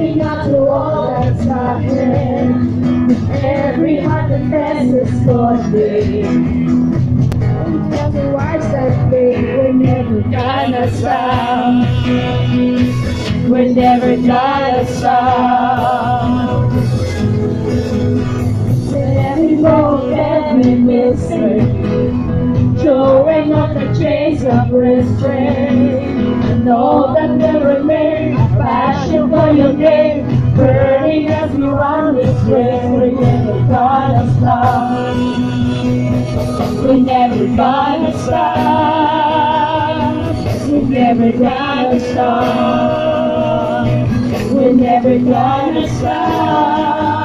Chasing after all that's ahead. Every heart that passes for me. Tell me why that way. We're never gonna stop. We're never gonna stop. Every moment, every mistake, throwing up the chains of restraint. And all that will remain, passion for your name, burning as we run this race. We're never gonna stop. We're never gonna stop. We're never gonna stop. We're never gonna stop.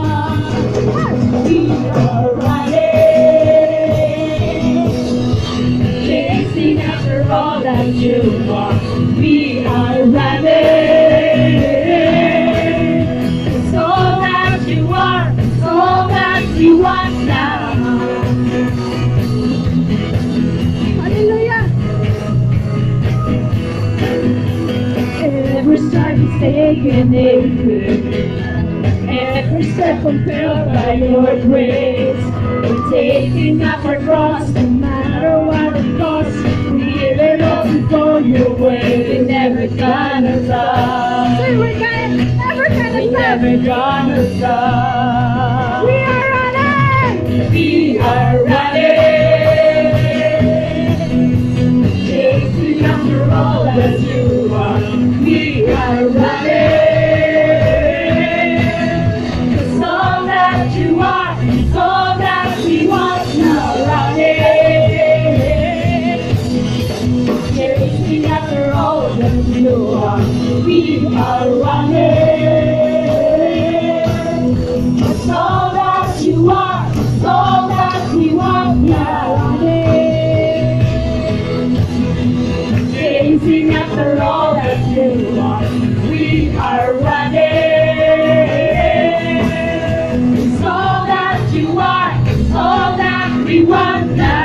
We are running, chasing after all that you want. We are running, it's all that you are, it's all that you want now. Hallelujah. Every stride is taken in. Every step compelled by your grace. We're taking up our cross, no matter what it costs. We give it all before your way. We're never gonna stop. So we're never gonna We're stop. never gonna stop. We are running. We are running, chasing after all that you are. We are running. We are running. It's all that you are, it's all that we want now. Chasing after all that you want. We are running. It's all that you are, it's all that we want now.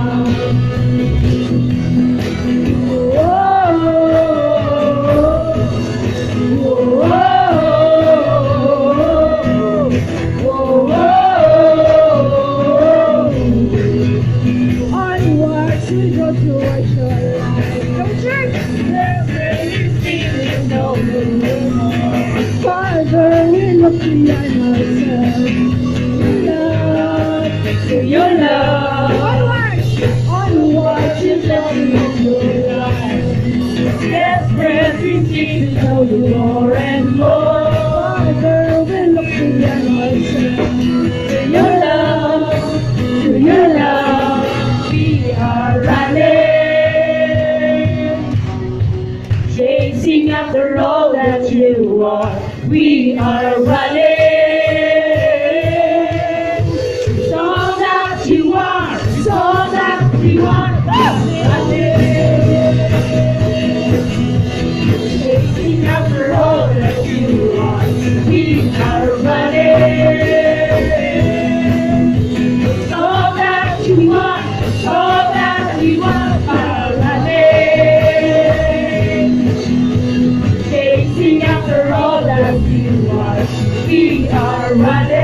Father, we look behind ourselves. Love, to your love. Onward, you love me your life. Desperate, we seek to know you more and more. Father, we look behind ourselves. To your love, we are running, chasing after all that you are. We are running, it's all that you are, it's all that we want. Running, chasing after all that you are. We are running. All that we want are running, chasing after all that you are. We are running.